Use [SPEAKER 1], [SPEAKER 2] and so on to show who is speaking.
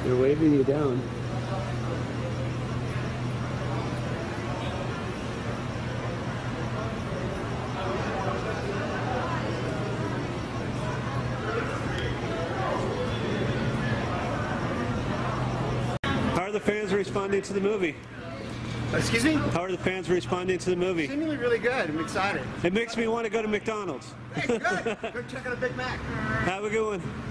[SPEAKER 1] They're waving you down.
[SPEAKER 2] How are the fans responding to the movie?
[SPEAKER 3] Excuse me?
[SPEAKER 2] How are the fans responding to the movie?
[SPEAKER 3] Seemingly really good. I'm excited.
[SPEAKER 2] It makes me want to go to McDonald's.
[SPEAKER 3] Hey, good. Go check out a Big Mac.
[SPEAKER 2] Have a good one.